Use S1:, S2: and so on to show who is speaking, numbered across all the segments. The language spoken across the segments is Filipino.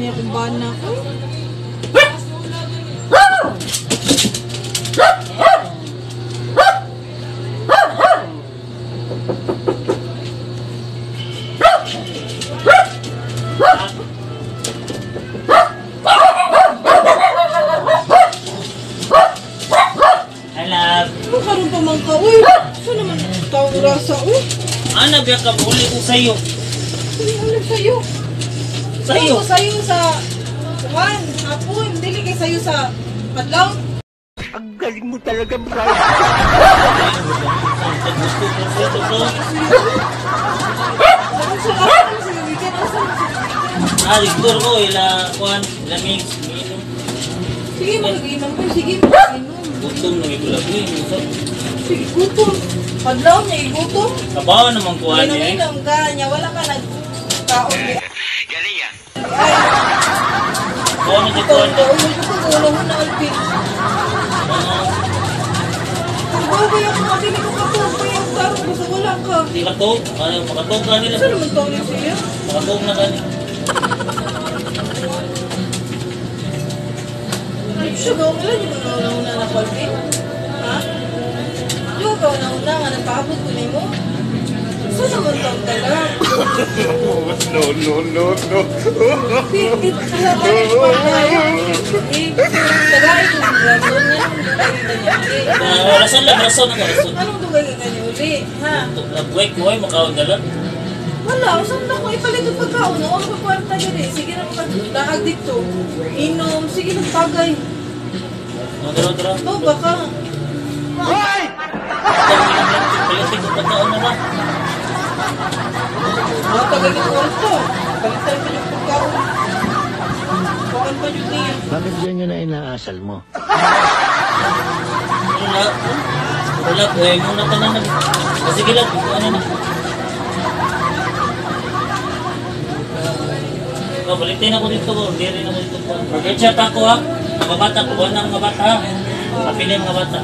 S1: niya kung bana ko. Ano karoon pa man ka? Uy! Saan naman tao rasa? Uy!
S2: Ano biya ka? Uli ko sa'yo.
S1: Ano sa'yo?
S2: Sa'yo?
S1: Ano sa'yo sa... Juan, hapon, dili kay sa'yo sa... Padlaw?
S3: Ang galing mo talaga, Brian.
S2: Gusto ko ito ko.
S1: Ano sa hapon? Sa weekend?
S2: Ligtor ko. Juan. Ila mix.
S1: Sige, mag-inom ko. Sige, mag-inom.
S2: Gutom na igulag ko eh.
S1: Sige, gutom. Padlaw niya, igutom.
S2: Kabawa naman kuhan niya eh.
S1: Inom ka niya, wala ka nag-kaon.
S3: Galing yan.
S1: Ay,
S2: Kuhan na si
S1: ito,
S2: Kuhan.
S1: ulo ko, ulo mo na, Alvin. Kung bagay ako, mabili ko kapag pa yung tarong ko sa wala ka.
S2: Di katog. Makatog ka nila.
S1: Saan naman tawag siya?
S2: Makatog na ka nila.
S1: Siya, gawin nila, di ba nauna na, Alvin? Ha? Di ba nauna nga, nagpaabot ko na mo? Saan naman tawag talaga?
S3: No.
S1: Tagay ko ang rason niya.
S2: Rason lang. Rason ako. Rason.
S1: Anong tugay ka kanya uli? Ha?
S2: Buhay ko ay makawag na lang.
S1: Wala, saan na ko ipalit yung pagkaon? Ako ang kwarta gani. Sige na pagdaag dito. Inom. Sige na pagay.
S2: Tara.
S1: Ito, baka.
S3: Hoy!
S2: Palitin ko pagkaon na ba?
S1: Tagay ka kwarta. Palitan pa yung pagkaon. Bakan pa yung niya.
S3: Bakit ganyan na inaasal mo?
S2: Wala po eh. Muna ka na. Sige lang. Ano na. Balitin ako dito ko. Hindi rin ako dito po. Mag-chat ako ha. Mga bata. Kuha na mga bata ha. Kapili mga bata.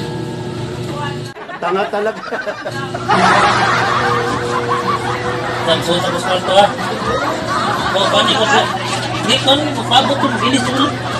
S3: Tanga talaga.
S2: Tanso sa kuswarto ha. O, paano ko po? Hindi ko ano. Pagpabot ko. Bilis ko.